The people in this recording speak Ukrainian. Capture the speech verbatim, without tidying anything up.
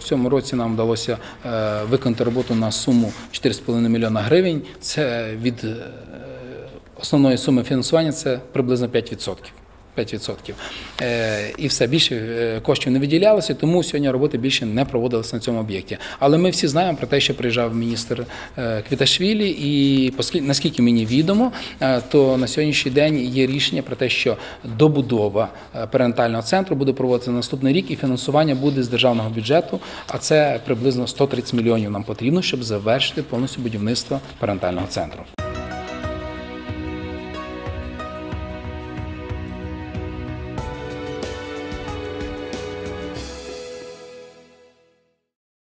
цьому році нам вдалося виконати роботу на суму чотири з половиною мільйона гривень. Це від основної суми фінансування це приблизно п'ять відсотків. п'ять відсотків. І все, більше коштів не виділялося, тому сьогодні роботи більше не проводилися на цьому об'єкті. Але ми всі знаємо про те, що приїжджав міністр Квіташвілі, і наскільки мені відомо, то на сьогоднішній день є рішення про те, що добудова перинатального центру буде проводитися на наступний рік, і фінансування буде з державного бюджету, а це приблизно сто тридцять мільйонів нам потрібно, щоб завершити повністю будівництво перинатального центру.